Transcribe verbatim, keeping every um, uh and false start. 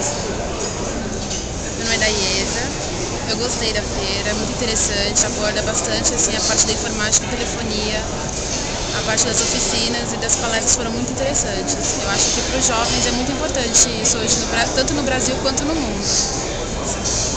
Meu nome é Daiesa. Eu gostei da feira, é muito interessante, aborda bastante assim, a parte da informática e telefonia, a parte das oficinas e das palestras foram muito interessantes. Eu acho que para os jovens é muito importante isso hoje, no, tanto no Brasil quanto no mundo.